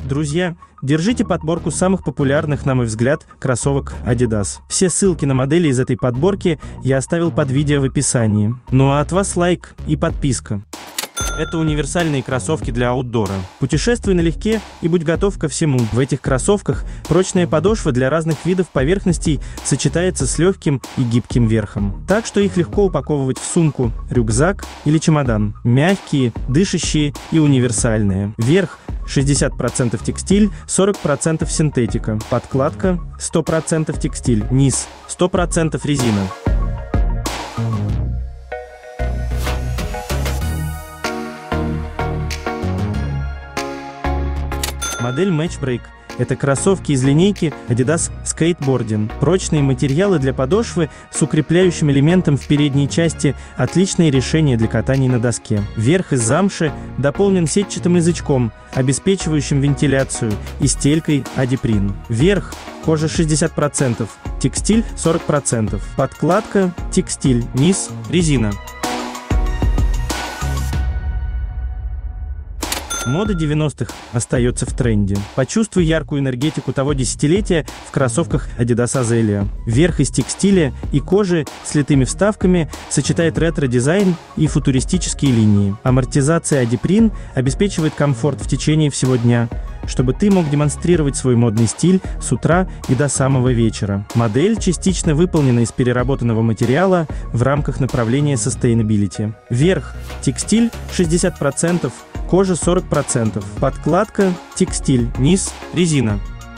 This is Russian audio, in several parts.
Друзья, держите подборку самых популярных, на мой взгляд, кроссовок Adidas. Все ссылки на модели из этой подборки я оставил под видео в описании. Ну а от вас лайк и подписка. Это универсальные кроссовки для аутдора. Путешествуй налегке и будь готов ко всему. В этих кроссовках прочная подошва для разных видов поверхностей сочетается с легким и гибким верхом. Так что их легко упаковывать в сумку, рюкзак или чемодан. Мягкие, дышащие и универсальные. Верх 60% текстиль, 40% синтетика. Подкладка 100% текстиль. Низ 100% резина. Модель Matchbreak – это кроссовки из линейки Adidas Skateboarding. Прочные материалы для подошвы с укрепляющим элементом в передней части – отличное решение для катания на доске. Верх из замши дополнен сетчатым язычком, обеспечивающим вентиляцию, и стелькой Adiprin. Верх – кожа 60%, текстиль 40%, подкладка – текстиль, низ – резина. Мода 90-х остается в тренде. Почувствуй яркую энергетику того десятилетия в кроссовках Adidas Azalea. Верх из текстиля и кожи с литыми вставками сочетает ретро-дизайн и футуристические линии. Амортизация Adiprin обеспечивает комфорт в течение всего дня, чтобы ты мог демонстрировать свой модный стиль с утра и до самого вечера. Модель частично выполнена из переработанного материала в рамках направления Sustainability. Верх – текстиль 60%, кожа 40%, подкладка – текстиль, низ – резина.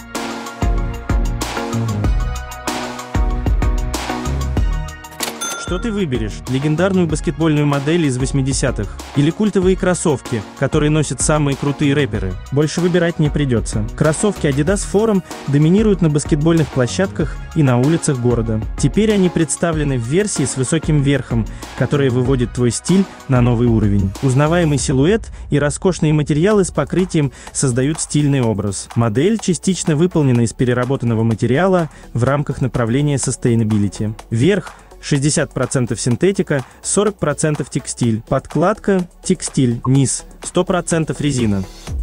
Что ты выберешь? Легендарную баскетбольную модель из 80-х? Или культовые кроссовки, которые носят самые крутые рэперы? Больше выбирать не придется. Кроссовки Adidas Forum доминируют на баскетбольных площадках и на улицах города. Теперь они представлены в версии с высоким верхом, которая выводит твой стиль на новый уровень. Узнаваемый силуэт и роскошные материалы с покрытием создают стильный образ. Модель частично выполнена из переработанного материала в рамках направления Sustainability. Верх – 60% синтетика, 40% текстиль. Подкладка – текстиль, низ – 100% резина.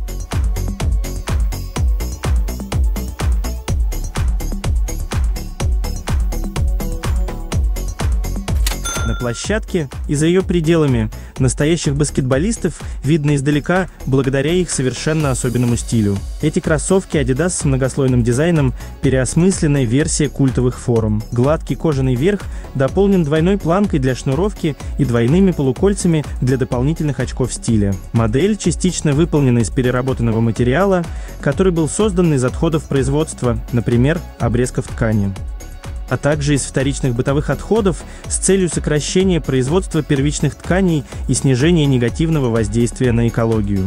На площадке и за ее пределами настоящих баскетболистов видно издалека благодаря их совершенно особенному стилю. Эти кроссовки Adidas с многослойным дизайном – переосмысленная версия культовых Forum. Гладкий кожаный верх дополнен двойной планкой для шнуровки и двойными полукольцами для дополнительных очков стиля. Модель частично выполнена из переработанного материала, который был создан из отходов производства, например, обрезков ткани, а также из вторичных бытовых отходов с целью сокращения производства первичных тканей и снижения негативного воздействия на экологию.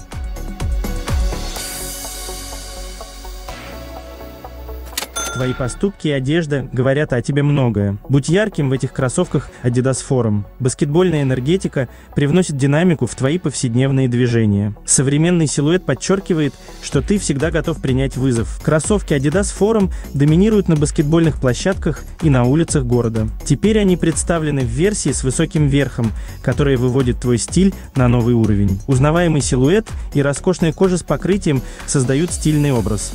Твои поступки и одежда говорят о тебе многое. Будь ярким в этих кроссовках Adidas Forum. Баскетбольная энергетика привносит динамику в твои повседневные движения. Современный силуэт подчеркивает, что ты всегда готов принять вызов. Кроссовки Adidas Forum доминируют на баскетбольных площадках и на улицах города. Теперь они представлены в версии с высоким верхом, которая выводит твой стиль на новый уровень. Узнаваемый силуэт и роскошная кожа с покрытием создают стильный образ.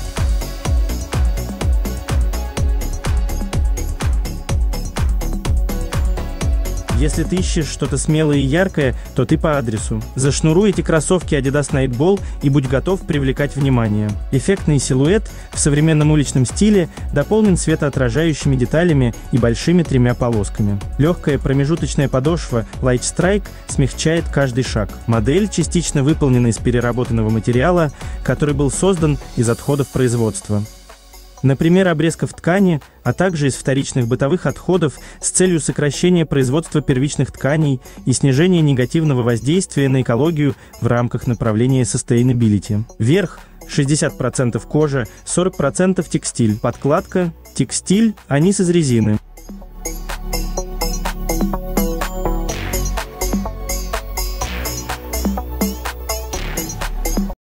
Если ты ищешь что-то смелое и яркое, то ты по адресу. Зашнуруй эти кроссовки Adidas Nightball и будь готов привлекать внимание. Эффектный силуэт в современном уличном стиле дополнен светоотражающими деталями и большими тремя полосками. Легкая промежуточная подошва Light Strike смягчает каждый шаг. Модель частично выполнена из переработанного материала, который был создан из отходов производства, например, обрезков ткани, а также из вторичных бытовых отходов с целью сокращения производства первичных тканей и снижения негативного воздействия на экологию в рамках направления Sustainability. Верх – 60% кожа, 40% текстиль. Подкладка – текстиль, а низ из резины.